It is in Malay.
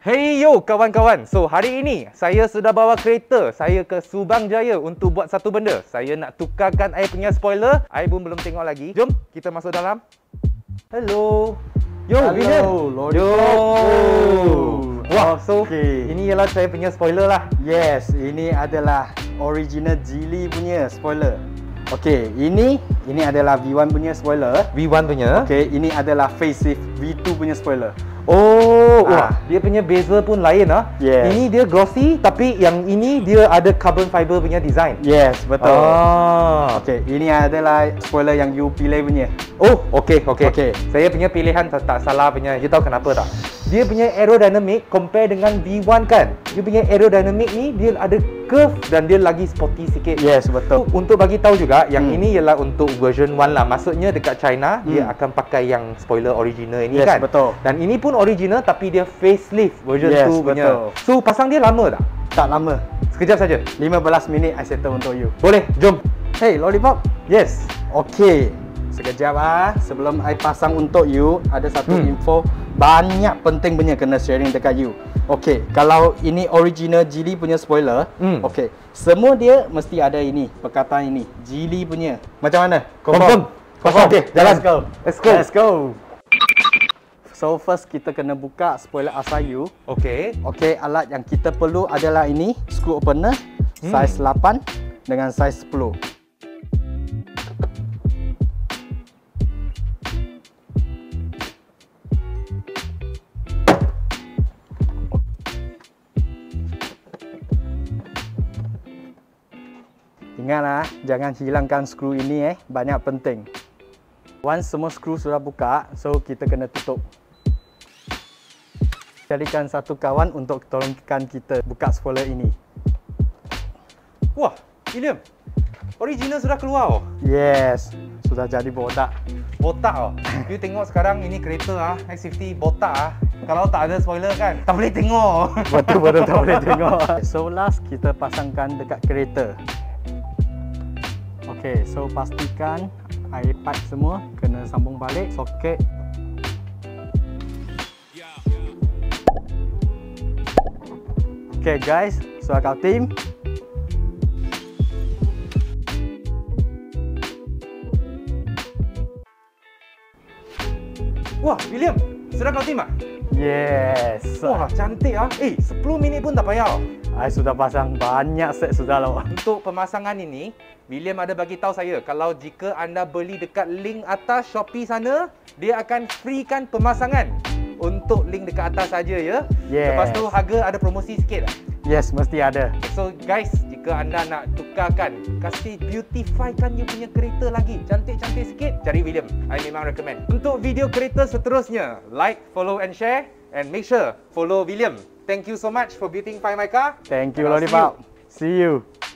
Hey yo kawan-kawan, so hari ini saya sudah bawa kereta saya ke Subang Jaya untuk buat satu benda. Saya nak tukarkan I punya spoiler. I pun belum tengok lagi. Jom kita masuk dalam. Hello. Yo, William. Yo. Wah, so ini ialah saya punya spoiler lah. Yes, ini adalah original Geely punya spoiler. Okey, ini adalah V1 punya spoiler. V1 punya. Okey, ini adalah facelift V2 punya spoiler. Oh, wah, dia punya bezel pun lain ah. Yes. Ini dia glossy tapi yang ini dia ada carbon fiber punya design. Yes, betul. Okey. Ini adalah spoiler yang you pilih punya. Oh, okey. Okey. Saya punya pilihan tak salah punya. You tahu kenapa tak? Dia punya aerodynamic compare dengan V1 kan. Dia punya aerodynamic ni dia ada curve dan dia lagi sporty sikit. Yes, betul. Untuk bagi tahu juga yang ini ialah untuk version 1 lah. Maksudnya dekat China dia akan pakai yang spoiler original ini kan. Yes, betul. Dan ini pun original tapi dia facelift version 2 punya. Betul. So pasang dia lama tak? Tak lama. Sekejap saja. 15 minit I settle untuk you. Boleh, jom. Hey, Lollipop. Yes. Okey. Sekejap sebelum I pasang untuk you, ada satu info banyak penting punya kena sharing dekat you. Okey, kalau ini original Geely punya spoiler, okey, semua dia mesti ada ini, perkataan ini, Geely punya. Macam mana? Confirm. Okey, jalan. Let's go. So first kita kena buka spoiler asal you. Okey. Okey, alat yang kita perlu adalah ini, screw opener, size 8 dengan size 10. Ingatlah, jangan hilangkan skru ini banyak penting. Once semua skru sudah buka, so kita kena tutup. Carikan satu kawan untuk tolongkan kita buka spoiler ini. Wah, William. Original sudah keluar. Yes, sudah jadi botak. Botak oh. You tengok sekarang ini kereta X50 botak Kalau tak ada spoiler kan, tak boleh tengok. Betul-betul tak boleh tengok. So last kita pasangkan dekat kereta. Okey, so pastikan air pipe semua kena sambung balik soket. Okey guys, so akal team. Wah, William, sudah kau tim ah? Yes. Wah, cantik ah. 10 minit pun tak payah. I sudah pasang banyak set sudah lah. Untuk pemasangan ini, William ada bagi tahu saya kalau jika anda beli dekat link atas Shopee sana, dia akan freekan pemasangan untuk link dekat atas saja ya. Yes. Lepas tu harga ada promosi sikit tak? Yes, mesti ada. So guys, jika anda nak tukarkan, kasih beautifykan you punya kereta lagi cantik-cantik sikit, cari William. I memang recommend. Untuk video kereta seterusnya, like, follow and share and make sure follow William. Thank you so much for beautifying my car. Thank you, Lollipop. See you.